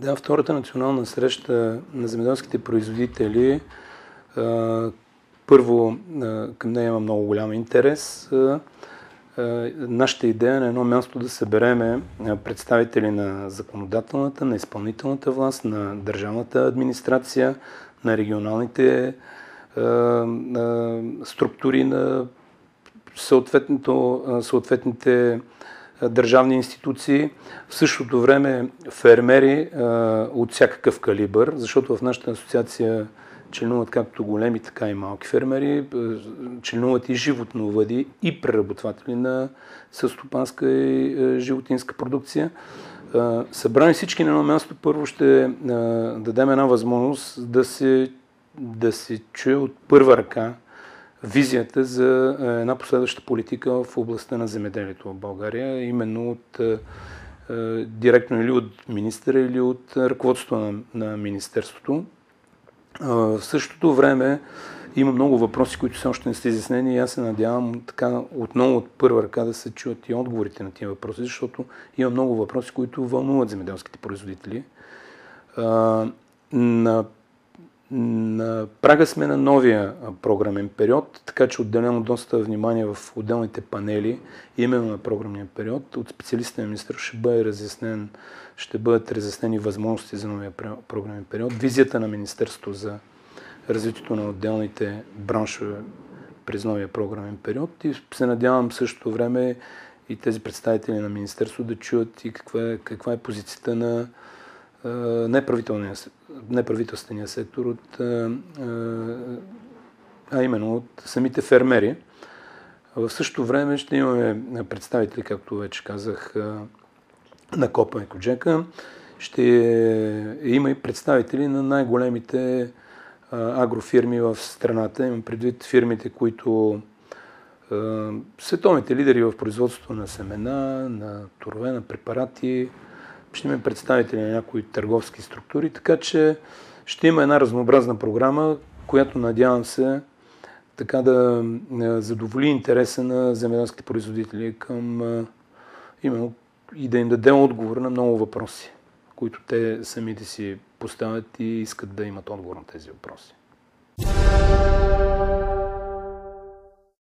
Да, втората национална среща на земеделските производители, първо към нея има много голям интерес. Нашата идея е на едно място да събереме представители на законодателната, на изпълнителната власт, на държавната администрация, на регионалните структури на съответните държавни институции, в същото време фермери от всякакъв калибър, защото в нашата асоциация членуват както големи, така и малки фермери, членуват и животновъди, и преработватели на селскостопанска и животинска продукция. Събрани всички на едно място, първо ще дадем една възможност да се чуе от първа ръка визията за една последваща политика в областта на земеделието в България, именно от директно или от министъра, или от ръководството на министерството. В същото време има много въпроси, които все още не са изяснени и аз се надявам така отново от първа ръка да се чуят и отговорите на тези въпроси, защото има много въпроси, които вълнуват земеделските производители. На прага сме на новия програмен период, така че отделено доста внимание в отделните панели, именно на програмния период. От специалистите на министерството ще бъдат разяснени възможности за новия програмен период, визията на министерството за развитието на отделните браншове през новия програмен период и се надявам в същото време и тези представители на министерството да чуят и каква е позицията на неправителствения сектор, а именно от самите фермери. В същото време ще имаме представители, както вече казах, на Копа и Коджека. Ще има и представители на най-големите агрофирми в страната. Имам предвид фирмите, които световните лидери в производството на семена, на торове, на препарати. Ще има представители на някои търговски структури, така че ще има една разнообразна програма, която надявам се така да задоволи интереса на земеделските производители към именно и да им даде отговор на много въпроси, които те самите си поставят и искат да имат отговор на тези въпроси.